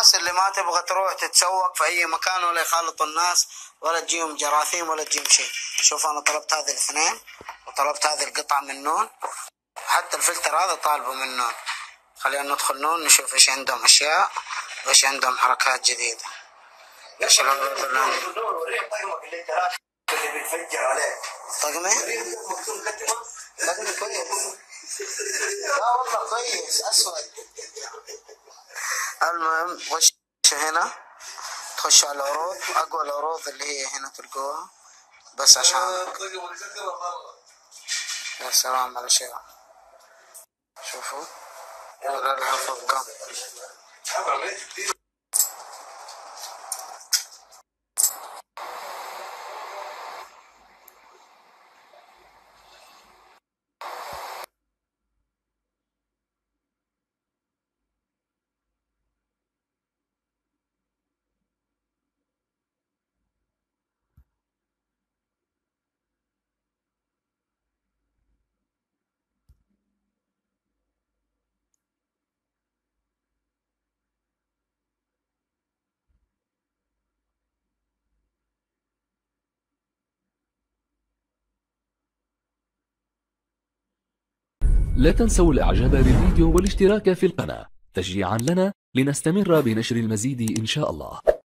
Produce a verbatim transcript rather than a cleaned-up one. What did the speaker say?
الناس اللي ما تبغى تروح تتسوق في اي مكان ولا يخالطوا الناس ولا تجيهم جراثيم ولا تجيهم شيء. شوف انا طلبت هذه الاثنين وطلبت هذه القطعة من نون، حتى الفلتر هذا طالبه من نون. خلينا ندخل نون نشوف ايش عندهم اشياء وايش عندهم حركات جديدة. ايش الهواء اللي بيتفجر عليه طقمه؟ طقمه كويس. لا والله كويس اسود. المهم وش هنا تخش على العروض، اقوى العروض اللي هي هنا تلقوها بس عشان يا سلام على شيء. شوفوا ولا الحفظ كم. لا تنسوا الاعجاب بالفيديو والاشتراك في القناة تشجيعا لنا لنستمر بنشر المزيد إن شاء الله.